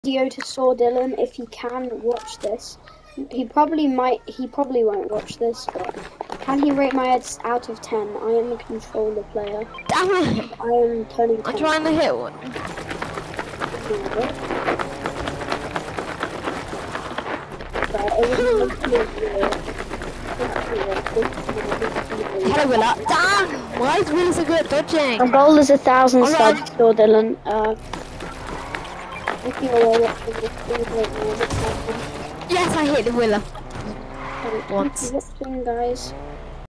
video to SOAR Dylan if he can watch this. He probably won't watch this, but can he rate my heads out of 10? I am a controller player. Damn it! I am turning 10. I'm trying to hit one. Hello, Willa. Damn! Why is Willa so good at dodging? My goal is 1,000 Alright. subs, SOAR Dylan. If you are watching this, please rate me as a 10. Yes, I hit the Willa. Once. Thank you for watching, guys.